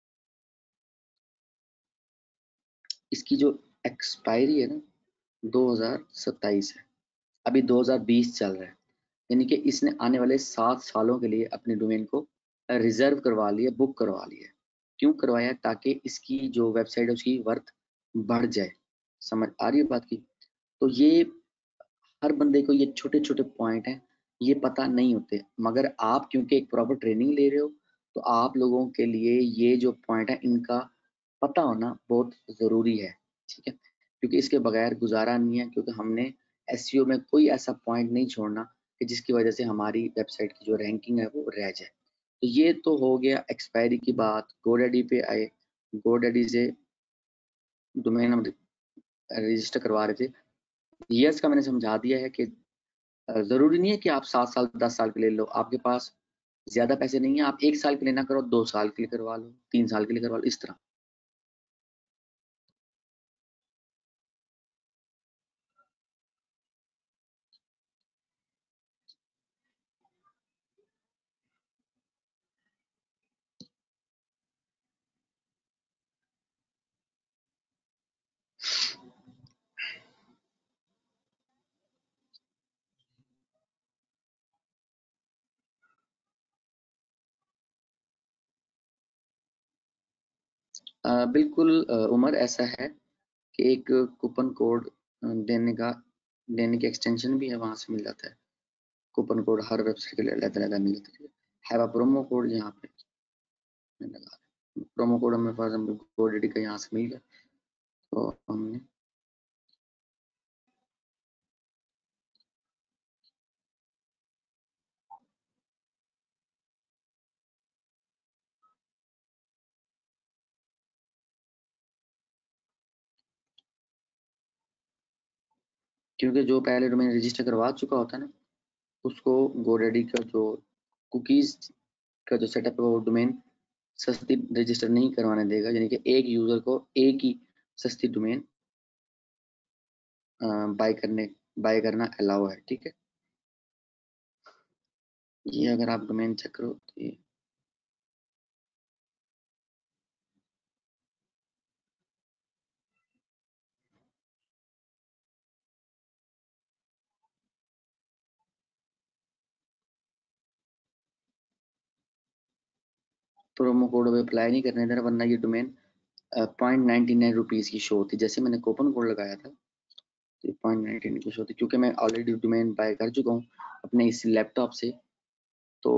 इसकी जो एक्सपायरी है ना दो हज़ार सत्ताईस है, अभी दो हज़ार बीस चल रहा है, यानी कि इसने आने वाले सात सालों के लिए अपने डोमेन को रिजर्व करवा लिया, बुक करवा लिया। क्यों करवाया? ताकि इसकी जो वेबसाइट है उसकी वर्थ बढ़ जाए। समझ आ रही है बात की? तो ये हर बंदे को ये छोटे छोटे पॉइंट हैं, ये पता नहीं होते, मगर आप क्योंकि एक प्रॉपर ट्रेनिंग ले रहे हो तो आप लोगों के लिए ये जो पॉइंट है इनका पता होना बहुत ज़रूरी है, ठीक है? क्योंकि इसके बगैर गुजारा नहीं है, क्योंकि हमने एसईओ में कोई ऐसा पॉइंट नहीं छोड़ना कि जिसकी वजह से हमारी वेबसाइट की जो रैंकिंग है वो रह जाए। तो ये तो हो गया एक्सपायरी की बात। गोडैडी पे आए, गोडैडी से डोमेन हम रजिस्टर करवा रहे थे। ईयर्स का मैंने समझा दिया है कि ज़रूरी नहीं है कि आप सात साल दस साल के लिए लो, आपके पास ज़्यादा पैसे नहीं है, आप एक साल के लिए ना करो, दो साल के लिए करवा लो, तीन साल के लिए करवा लो, इस तरह। अ, बिल्कुल अ, उमर, ऐसा है कि एक कूपन कोड अ, देने का देने की एक्सटेंशन भी है, वहाँ से मिल जाता है। कूपन कोड हर वेबसाइट के लिए अलग-अलग मिल जाता है। हैव अ प्रोमो कोड यहाँ पे मैंने लगा दिया। प्रोमो कोड हमें फॉर एग्जांपल गोडैडी का यहाँ से मिल गया, तो हमने क्योंकि जो पहले डोमेन रजिस्टर करवा चुका होता है ना, उसको गोडैडी का जो कुकीज़ का जो सेटअप है वो डोमेन सस्ती रजिस्टर नहीं करवाने देगा, यानी कि एक यूज़र को एक ही सस्ती डोमेन बाय करने बाय करना अलाउ है, ठीक है? ये अगर आप डोमेन चेक करो तो ये प्रोमो कोड अब अप्लाई नहीं करने देना, वरना ये domain point ninety nine rupees की शो होती। जैसे मैंने कूपन कोड लगाया था तो पॉइंट नाइन्टी नाइन की शो होती, क्योंकि मैं ऑलरेडी डोमेन बाय कर चुका हूँ अपने इस लैपटॉप से, तो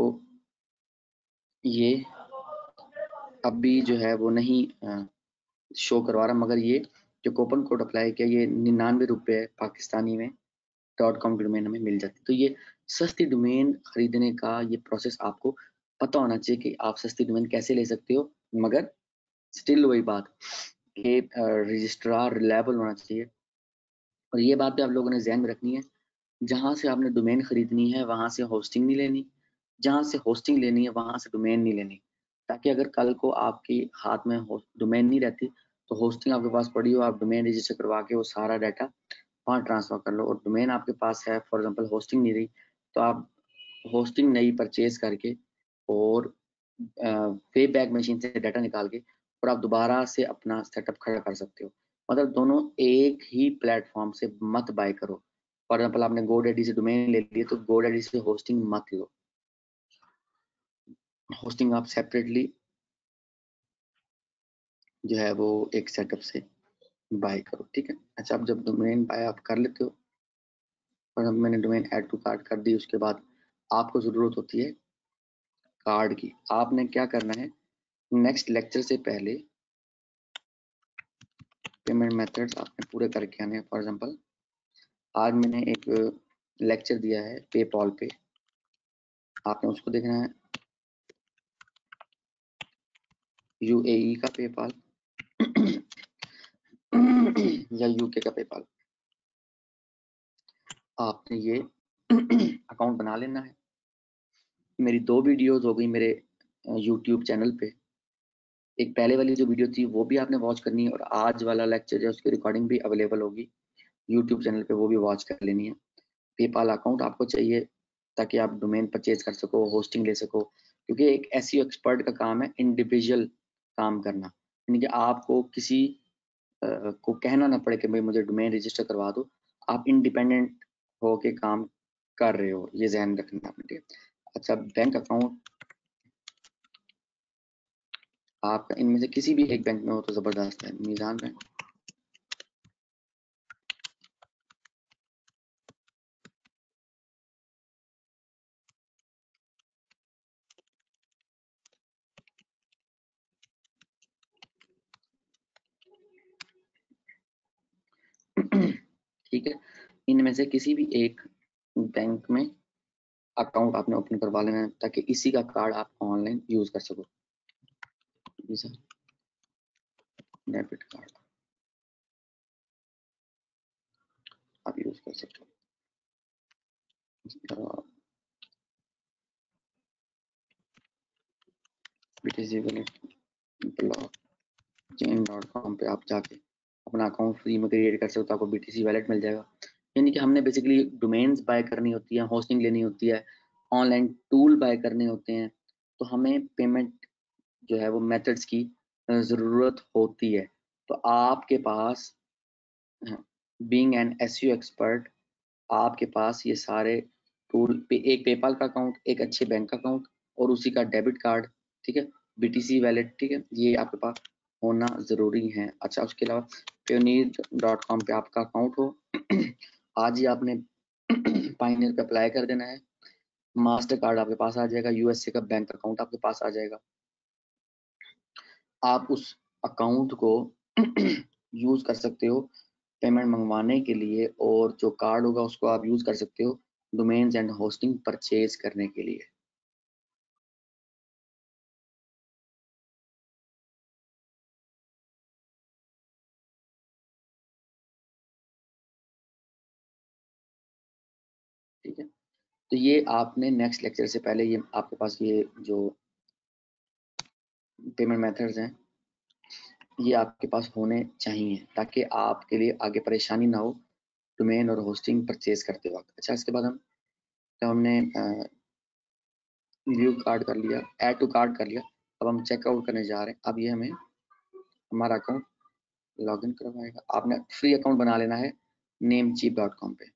ये अब भी जो है वो नहीं शो करवा रहा, मगर ये जो कूपन कोड अप्लाई किया ये निन्यानवे रुपये पाकिस्तानी में डॉट कॉम की डोमेन हमें मिल जाती। तो ये सस्ती डोमेन खरीदने का ये प्रोसेस आपको पता होना चाहिए कि आप सस्ती डोमेन कैसे ले सकते हो, मगर स्टिल वही बात कि रजिस्ट्रार रिलायबल होना चाहिए। और ये बात भी आप लोगों ने ध्यान में रखनी है, जहाँ से आपने डोमेन खरीदनी है वहाँ से होस्टिंग नहीं लेनी, जहाँ से होस्टिंग लेनी है वहाँ से डोमेन नहीं लेनी, ताकि अगर कल को आपके हाथ में डोमेन नहीं रहती तो होस्टिंग आपके पास पड़ी हो, आप डोमेन रजिस्टर करवा के वो सारा डाटा वहाँ ट्रांसफ़र कर लो। और डोमेन आपके पास है, फॉर एग्जांपल होस्टिंग नहीं रही, तो आप होस्टिंग नई परचेज़ करके और अ, वे बैक मशीन से डाटा निकाल के और आप दोबारा से अपना सेटअप खड़ा कर सकते हो। मतलब दोनों एक ही प्लेटफ़ॉर्म से मत बाय करो। फॉर एग्जांपल आपने गोडैडी से डोमेन ले लिए तो गोडैडी से होस्टिंग मत लो। होस्टिंग आप सेपरेटली जो है वो एक सेटअप से बाय करो, ठीक है। अच्छा, अब जब डोमेन बाय आप कर लेते हो और अब मैंने डोमेन ऐड टू कार्ट कर दी, उसके बाद आपको ज़रूरत होती है कार्ड की। आपने क्या करना है, नेक्स्ट लेक्चर से पहले पेमेंट मेथड्स आपने पूरे करके आने हैं। फॉर एग्जांपल आज मैंने एक लेक्चर दिया है पेपॉल पे, आपने उसको देखना है। यूएई का पेपाल या यूके का पेपाल, आपने ये अकाउंट बना लेना है। मेरी दो वीडियोस हो गई मेरे यूट्यूब चैनल पे, एक पहले वाली जो वीडियो थी वो भी आपने वॉच करनी है, और आज वाला लेक्चर है उसकी रिकॉर्डिंग भी अवेलेबल होगी यूट्यूब चैनल पे, वो भी वॉच कर लेनी है। पेपाल अकाउंट आपको चाहिए ताकि आप डोमेन परचेज कर सको, होस्टिंग ले सको, क्योंकि एक एसईओ एक्सपर्ट का काम है इंडिविजुअल काम करना, यानी कि आपको किसी आ, को कहना ना पड़े कि भाई मुझे डोमेन रजिस्टर करवा दो, आप इंडिपेंडेंट होके काम कर रहे हो, ये ध्यान रखना आपने, ठीक है। अच्छा, बैंक अकाउंट आपका इनमें से किसी भी एक बैंक में हो तो जबरदस्त है। मीजान बैंक, ठीक है, इनमें से किसी भी एक बैंक में अकाउंट आपने ओपन करवा लेना है ताकि इसी का कार्ड आप ऑनलाइन यूज कर सको। डेबिट कार्ड आप यूज कर सकते हो। BTC wallet blockchain dot com पे आप जाके अपना अकाउंट फ्री में क्रिएट कर सकते हो, तो आपको बीटीसी वैलेट मिल जाएगा। यानी कि हमने बेसिकली डोमेन्स बाय करनी होती है, होस्टिंग लेनी होती है, ऑनलाइन टूल बाय करने होते हैं, तो हमें पेमेंट जो है वो मेथड्स की ज़रूरत होती है। तो आपके पास बीइंग एन एसईओ एक्सपर्ट, आपके पास ये सारे टूल पे, एक पेपाल का अकाउंट, एक अच्छे बैंक का अकाउंट और उसी का डेबिट कार्ड, ठीक है, बीटीसी वैलेट, ठीक है, ये आपके पास होना ज़रूरी है। अच्छा, उसके अलावा पेयोनियर डॉट कॉम पे आपका अकाउंट हो आज ही आपने पाइनियर पे अप्लाई कर देना है, मास्टर कार्ड आपके पास आ जाएगा, यूएसए का बैंक अकाउंट आपके पास आ जाएगा। आप उस अकाउंट को यूज़ कर सकते हो पेमेंट मंगवाने के लिए, और जो कार्ड होगा उसको आप यूज़ कर सकते हो डोमेन्स एंड होस्टिंग परचेज करने के लिए। ठीक है, तो ये आपने नेक्स्ट लेक्चर से पहले ये आपके पास ये जो पेमेंट मेथड्स हैं ये आपके पास होने चाहिए ताकि आपके लिए आगे परेशानी ना हो डोमेन और होस्टिंग परचेज करते वक्त। अच्छा, इसके बाद हम तो हमने व्यू कार्ड कर लिया, ऐड टू कार्ड कर लिया, अब हम चेकआउट करने जा रहे हैं। अब ये हमें हमारा अकाउंट लॉगिन करवाएगा। आपने फ्री अकाउंट बना लेना है नेम चीप डॉट कॉम पे।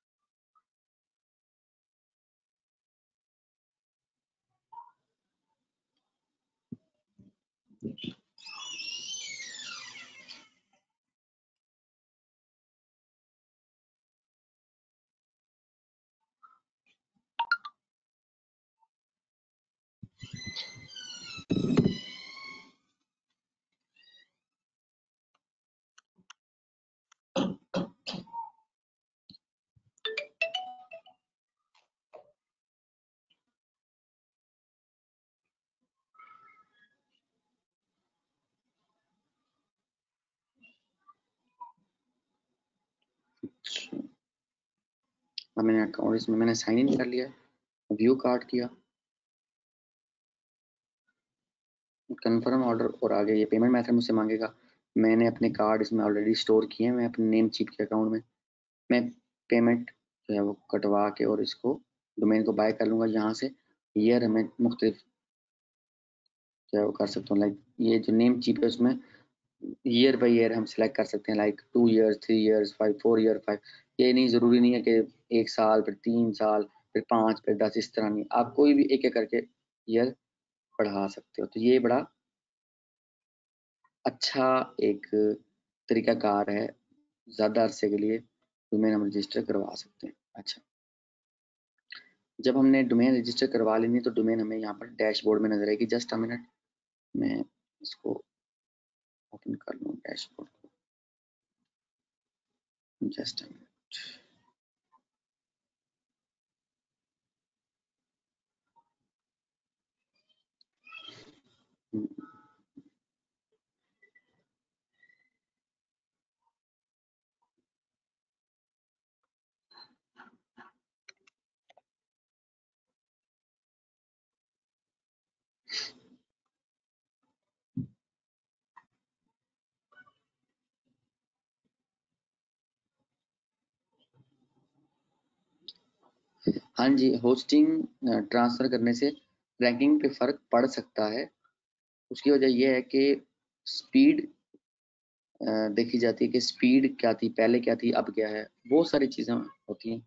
अब मैंने अकाउंट इसमें मैंने साइन इन कर लिया, व्यू कार्ड किया, कंफर्म ऑर्डर, और आगे ये पेमेंट मेथड मुझसे मांगेगा। मैंने अपने कार्ड इसमें ऑलरेडी स्टोर किए हैं, मैं अपने नेम चीप के अकाउंट में मैं पेमेंट जो है वो कटवा के और इसको डोमेन को बाय कर लूँगा। यहाँ से ईयर हमें मुख्तलिफ जो है वो कर सकता हूँ, लाइक ये जो नेम चीप है उसमें ईयर बाई ईयर हम सिलेक्ट कर सकते हैं, like two years, three years, five, four year, five. ये नहीं, ज़रूरी नहीं है कि एक साल फिर तीन साल फिर पाँच फिर दस, इस तरह नहीं, आप कोई भी एक एक करके ईयर बढ़ा सकते हो। तो ये बड़ा अच्छा एक तरीकाकार है, ज़्यादा अरसे के लिए डोमेन हम रजिस्टर करवा सकते हैं। अच्छा, जब हमने डोमेन रजिस्टर करवा लेनी तो डोमेन हमें यहाँ पर डैशबोर्ड में नजर आएगी। जस्ट अ मिनट, मैं इसको ओपन कर लूँ डैशबोर्ड को। Just a minute. हाँ जी, होस्टिंग ट्रांसफर करने से रैंकिंग पे फर्क पड़ सकता है। उसकी वजह यह है कि स्पीड देखी जाती है कि स्पीड क्या थी, पहले क्या थी, अब क्या है, बहुत सारी चीजें होती हैं।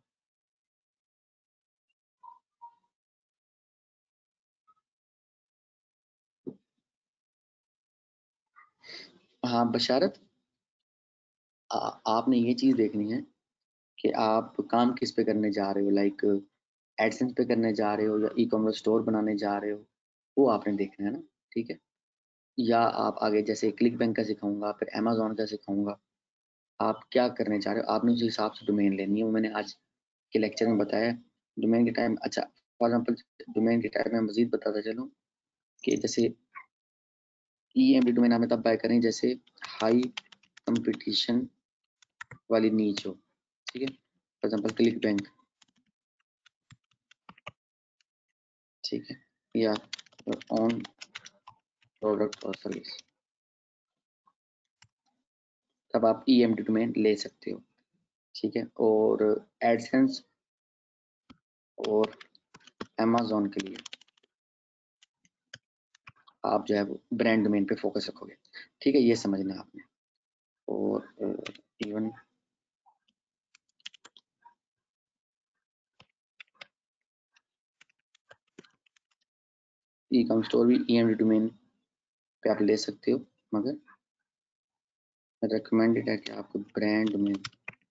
हाँ बशारत, आ, आपने ये चीज देखनी है कि आप काम किस पे करने जा रहे हो, लाइक एडसेंस पे करने जा रहे हो या ई कॉमर्स स्टोर बनाने जा रहे हो, वो आपने देखना है ना। ठीक है, या आप आगे जैसे क्लिक बैंक का सिखाऊंगा, फिर अमेजोन का सिखाऊंगा, आप क्या करने चाह रहे हो, आपने उस हिसाब से डोमेन लेनी है। वो मैंने आज के लेक्चर में बताया डोमेन के टाइम। अच्छा, फॉर एग्जाम्पल डोमेन के टाइम में मजीद बताता चलूँ कि जैसे ई एम डी डोमेन हमें तब बाय करें जैसे हाई कंपटीशन वाली नीच हो। ठीक है, फॉर एग्जाम्पल क्लिक बैंक, ठीक है, या ऑन प्रोडक्ट और सर्विस, तब आप ई एम डी डोमेन ले सकते हो। ठीक है, और एडसेंस और अमेजोन के लिए आप जो है वो ब्रांड डोमेन पे फोकस रखोगे। ठीक है, ये समझना है आपने। और इवन ई कॉम स्टोर भी ई एम डी डोमेन पे आप ले सकते हो, मगर रिकमेंडेड है कि आपको ब्रांड डोमेन।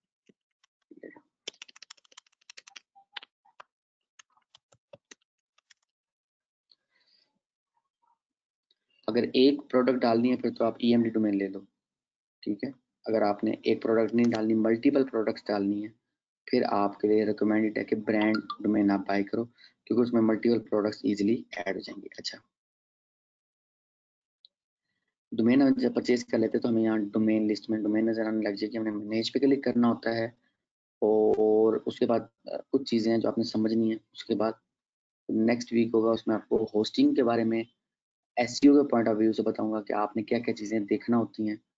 अगर एक प्रोडक्ट डालनी है फिर तो आप ई एम डी डोमेन ले लो। ठीक है, अगर आपने एक प्रोडक्ट नहीं डालनी, मल्टीपल प्रोडक्ट्स डालनी है, फिर आपके लिए रिकमेंडेड है कि ब्रांड डोमेन आप बाय करो, क्योंकि उसमें मल्टीपल प्रोडक्ट्स इजीली ऐड हो जाएंगे। अच्छा, डोमेन हम जब परचेज कर लेते हैं तो हमें यहाँ डोमेन लिस्ट में डोमेन नजर आने लग जाएगी। हमने मैनेज पे क्लिक करना होता है, और उसके बाद कुछ चीज़ें हैं जो आपने समझनी है। उसके बाद नेक्स्ट वीक होगा, उसमें आपको होस्टिंग के बारे में एसईओ के पॉइंट ऑफ व्यू से बताऊंगा कि आपने क्या क्या चीज़ें देखना होती हैं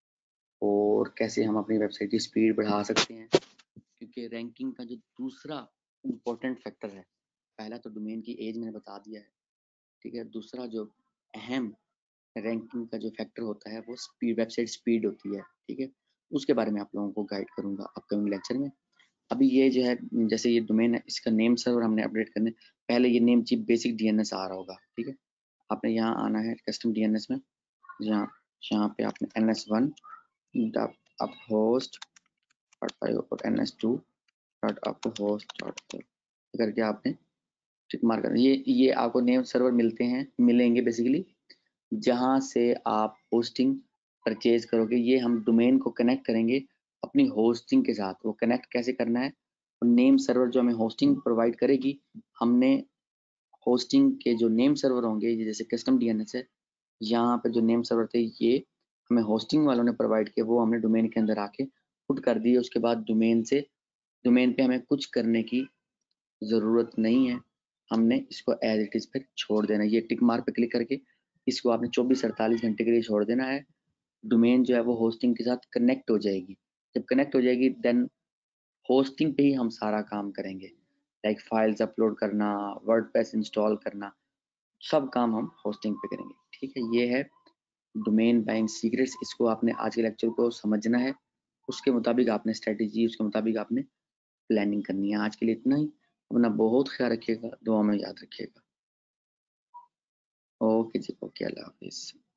और कैसे हम अपनी वेबसाइट की स्पीड बढ़ा सकते हैं। क्योंकि रैंकिंग का जो दूसरा इम्पोर्टेंट फैक्टर है, पहला तो डोमेन की एज मैंने बता दिया है। ठीक है, दूसरा जो अहम रैंकिंग का जो फैक्टर होता है वो स्पीड, वेबसाइट स्पीड होती है। ठीक है, उसके बारे में आप लोगों को गाइड करूंगा अपकमिंग लेक्चर में। अभी ये जो है, जैसे ये डोमेन है, इसका नेम सर्वर हमने अपडेट करने, पहले ये नेम चीप बेसिक डीएनएस आ रहा होगा। ठीक है, आपने यहाँ आना है कस्टम डीएनएस में, जहाँ यहाँ पे आपने N S one dot up host dot five और N S two dot up host dot five करके आपने टिक मार करना। ये ये आपको नेम सर्वर मिलते हैं, मिलेंगे बेसिकली, जहाँ से आप होस्टिंग परचेज करोगे। ये हम डोमेन को कनेक्ट करेंगे अपनी होस्टिंग के साथ। वो कनेक्ट कैसे करना है, नेम सर्वर जो हमें होस्टिंग प्रोवाइड करेगी, हमने होस्टिंग के जो नेम सर्वर होंगे, जैसे कस्टम डीएनएस है, यहाँ पे जो नेम सर्वर थे ये हमें होस्टिंग वालों ने प्रोवाइड किए, वो हमने डोमेन के अंदर आके पुट कर दिए। उसके बाद डोमेन से डोमेन पे हमें कुछ करने की ज़रूरत नहीं है, हमने इसको एज इट इज़ पर छोड़ देना है। ये टिक मार्क पे क्लिक करके इसको आपने चौबीस अड़तालीस घंटे के लिए छोड़ देना है। डोमेन जो है वो होस्टिंग के साथ कनेक्ट हो जाएगी। जब कनेक्ट हो जाएगी देन होस्टिंग पे ही हम सारा काम करेंगे, लाइक फाइल्स अपलोड करना, वर्डप्रेस इंस्टॉल करना, सब काम हम होस्टिंग पे करेंगे। ठीक है, ये है डोमेन बाइंग सीक्रेट्स। इसको आपने आज के लेक्चर को समझना है, उसके मुताबिक आपने स्ट्रेटेजी, उसके मुताबिक आपने प्लानिंग करनी है। आज के लिए इतना ही, अपना बहुत ख्याल रखिएगा, दुआ में याद रखिएगा। ओके जी, ओके, अल्लाह हाफिज़।